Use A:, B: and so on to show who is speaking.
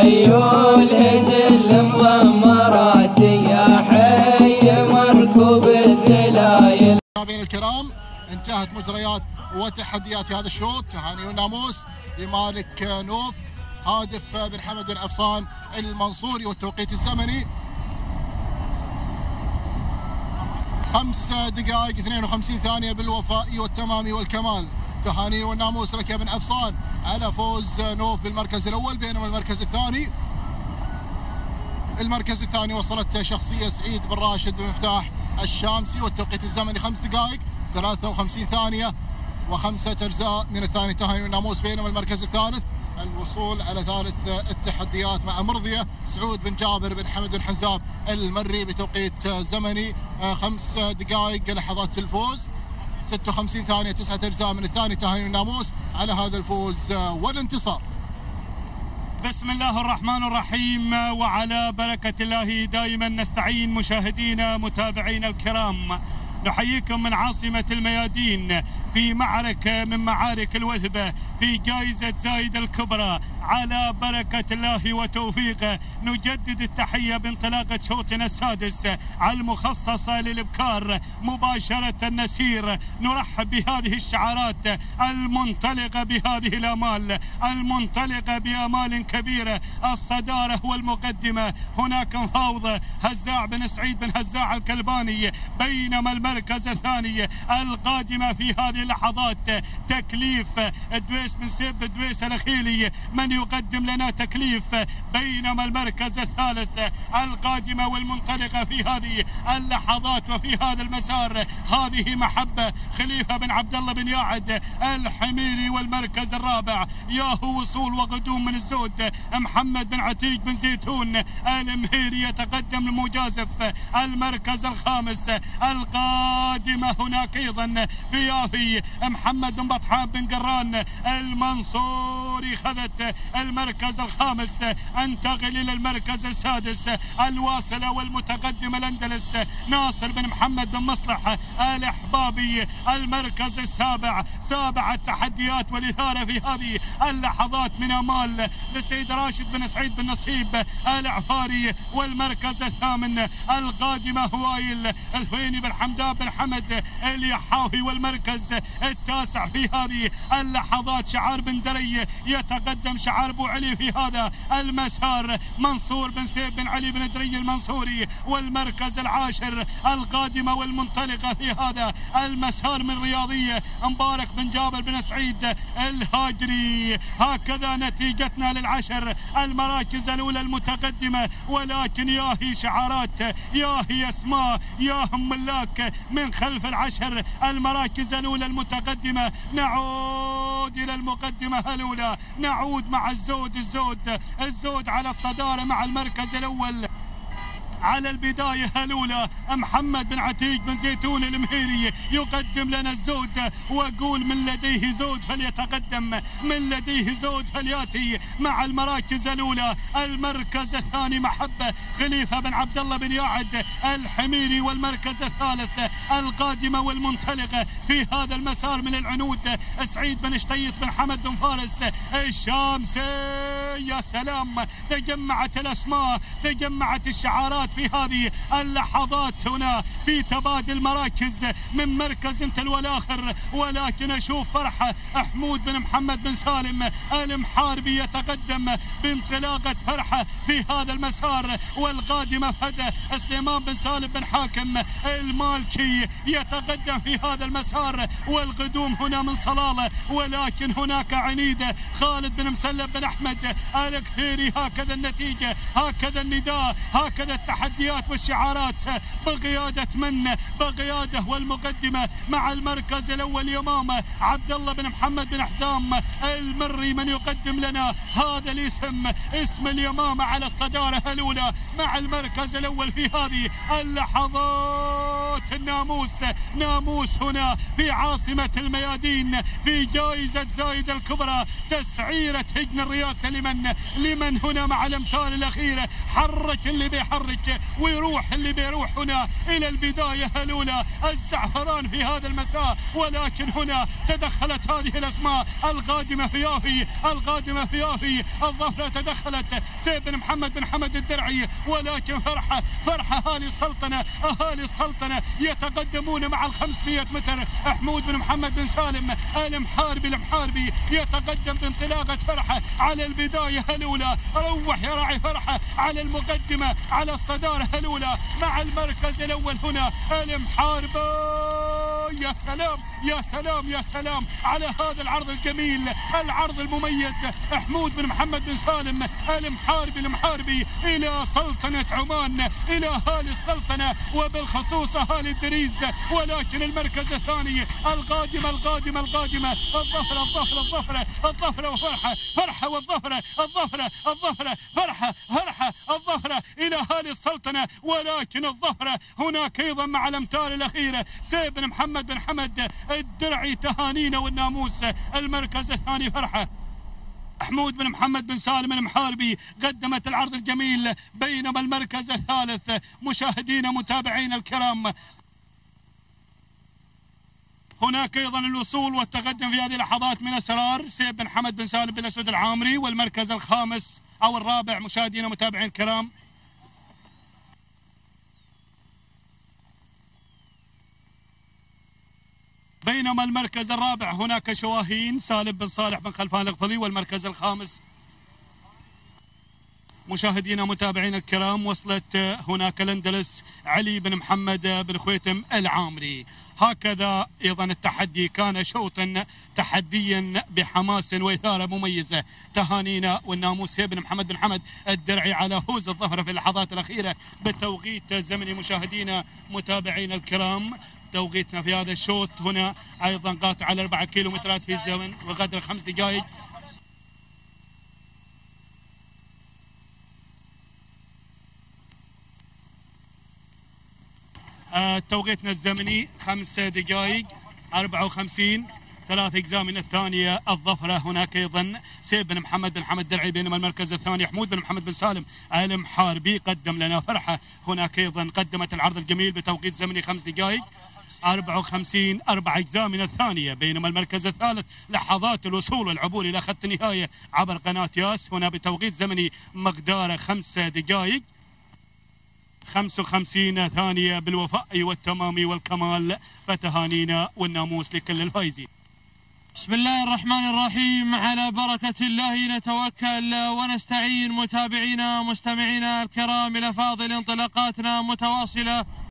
A: خيول جل مضمرات يا حي مركوب الذلايل.
B: متابعينا الكرام، انتهت مجريات وتحديات هذا الشوط. تهاني والناموس لمالك نوف، هادف بن حمد بن عفصان المنصوري، والتوقيت الزمني 5 دقائق 52 ثانية بالوفاء والتمام والكمال. تهاني والناموس لك يا بن عفصان على فوز نوف بالمركز الأول، بينما المركز الثاني وصلت شخصية سعيد بن راشد بن مفتاح الشامسي، والتوقيت الزمني 5 دقائق 53 ثانية و5 أجزاء من الثاني. تهاني والناموس. بينما المركز الثالث الوصول على ثالث التحديات مع مرضية سعود بن جابر بن حمد بن حزاب المري بتوقيت زمني 5 دقائق لحظات الفوز 56 ثانية 9 أجزاء من الثاني. تهاني والناموس على هذا الفوز والانتصار.
C: بسم الله الرحمن الرحيم، وعلى بركة الله دائما نستعين. مشاهدينا متابعينا الكرام، نحييكم من عاصمة الميادين في معركة من معارك الوثبة في جائزة زايد الكبرى. على بركة الله وتوفيقه نجدد التحية بانطلاقة شوطنا السادس المخصصة للإبكار مباشرة النسير. نرحب بهذه الشعارات المنطلقة بهذه الآمال المنطلقة بآمال كبيرة، الصدارة والمقدمة. هناك مفاوضة هزاع بن سعيد بن هزاع الكلباني، بينما المركز الثاني القادمة في هذه اللحظات تكليف دويس بن سيب دويس الأخيلي من يقدم لنا تكليف، بينما المركز الثالث القادمة والمنطلقة في هذه اللحظات وفي هذا المسار هذه محبة خليفة بن عبد الله بن ياعد الحميري، والمركز الرابع ياهو وصول وقدوم من الزود محمد بن عتيق بن زيتون المهيري يتقدم المجازف. المركز الخامس القادمة هناك أيضا في يافي محمد بن بطحان بن قران المنصوري خذت المركز الخامس. انتقل إلى المركز السادس الواصلة والمتقدمة الأندلس ناصر بن محمد بن مصلح الأحبابي. المركز السابع، سابع التحديات والإثارة في هذه اللحظات من أمال للسيد راشد بن سعيد بن نصيب العفاري. والمركز الثامن القادمة هوايل الثويني بن حمدان بن حمد اليحافي. والمركز التاسع في هذه اللحظات شعار بن دري يتقدم شعار ابو علي في هذا المسار منصور بن سيف بن علي بن دري المنصوري. والمركز العاشر القادمة والمنطلقة في هذا المسار من رياضية مبارك بن جابر بن سعيد الهاجري. هكذا نتيجتنا للعشر المراكز الأولى المتقدمة، ولكن ياهي شعارات ياهي اسماء ياهم ملاك من خلف العشر المراكز الأولى المتقدمة. نعود إلى المقدمة الأولى، نعود مع الزود على الصدارة مع المركز الأول. على البداية الأولى محمد بن عتيق بن زيتون المهيري يقدم لنا الزود، وأقول من لديه زود فليتقدم، من لديه زود فلياتي مع المراكز الأولى. المركز الثاني محبة خليفة بن عبد الله بن ياعد الحميري. والمركز الثالث القادمة والمنطلقة في هذا المسار من العنود سعيد بن شطيط بن حمد بن فارس الشامسي. يا سلام، تجمعت الأسماء، تجمعت الشعارات في هذه اللحظات هنا في تبادل مراكز من مركز تلو الآخر. ولكن أشوف فرحة حمود بن محمد بن سالم المحاربي يتقدم بانطلاقة فرحة في هذا المسار. والقادمة فدى سليمان بن سالم بن حاكم المالكي يتقدم في هذا المسار. والقدوم هنا من صلالة، ولكن هناك عنيدة خالد بن مسلم بن أحمد الكثيري. هكذا النتيجة، هكذا النداء، هكذا التحديات والشعارات بقيادة بقيادة والمقدمة مع المركز الأول يمامة عبد الله بن محمد بن حزام المري من يقدم لنا هذا الاسم، اسم اليمامة على الصدارة الأولى مع المركز الأول في هذه اللحظات. صوت الناموس. ناموس هنا في عاصمة الميادين في جائزة زايد الكبرى، تسعيرة هجن الرئاسة لمن هنا مع الأمثال الأخيرة. حرك اللي بيحرك ويروح اللي بيروح هنا إلى البداية الأولى. الزعفران في هذا المساء، ولكن هنا تدخلت هذه الأسماء القادمة في آفي. الظفرة تدخلت سيف بن محمد بن حمد الدرعي، ولكن فرحة أهالي السلطنة يتقدمون مع 500 متر. حمود بن محمد بن سالم المحاربي يتقدم بانطلاقة فرحة على البداية الأولى. روح يا راعي فرحة على المقدمة، على الصدارة الأولى مع المركز الأول هنا المحاربي. يا سلام يا سلام يا سلام على هذا العرض الجميل، العرض المميز. حمود بن محمد بن سالم المحاربي إلى سلطنة عمان، إلى أهالي السلطنة وبالخصوص أهالي الدريز. ولكن المركز الثاني القادمة الظفرة وفرحة، فرحة والظفرة، الظفرة إلى أهالي السلطنة. ولكن الظفرة هناك أيضا مع الأمتار الأخيرة سيف بن محمد بن حمد الدرعي. تهانينا والناموس. المركز الثاني فرحة. حمود بن محمد بن سالم المحاربي قدمت العرض الجميل، بينما المركز الثالث مشاهدينا متابعينا الكرام هناك ايضا الوصول والتقدم في هذه اللحظات من اسرار سيف بن حمد بن سالم بن اسود العامري. والمركز الخامس او الرابع مشاهدينا متابعين الكرام بينما المركز الرابع هناك شواهين سالم بن صالح بن خلفان الغفلي. والمركز الخامس مشاهدينا متابعين الكرام وصلت هناك الاندلس علي بن محمد بن خويتم العامري. هكذا ايضا التحدي كان شوطا تحديا بحماس واثاره مميزه. تهانينا والناموس بن محمد بن حمد الدرعي على فوز الظفره في اللحظات الاخيره بالتوقيت الزمني. مشاهدينا متابعين الكرام توقيتنا في هذا الشوط هنا ايضا قاطع على 4 كيلومترات في الزمن وقدر 5 دقائق. توقيتنا الزمني 5 دقائق 54 3 أجزاء من الثانية. الظفرة هناك أيضا سيف بن محمد بن حمد الدرعي، بينما المركز الثاني حمود بن محمد بن سالم المحاربي. قدم لنا فرحة هناك أيضا قدمت العرض الجميل بتوقيت زمني 5 دقائق 54 4 أجزاء من الثانية. بينما المركز الثالث لحظات الوصول والعبور إلى خط النهاية عبر قناة ياس هنا بتوقيت زمني مقداره 5 دقائق 55 ثانية بالوفاء والتمام والكمال. فتهانينا والناموس لكل الفائزين.
D: بسم الله الرحمن الرحيم. على بركة الله نتوكل ونستعين. متابعينا مستمعينا الكرام، إلى فاضل انطلاقاتنا متواصلة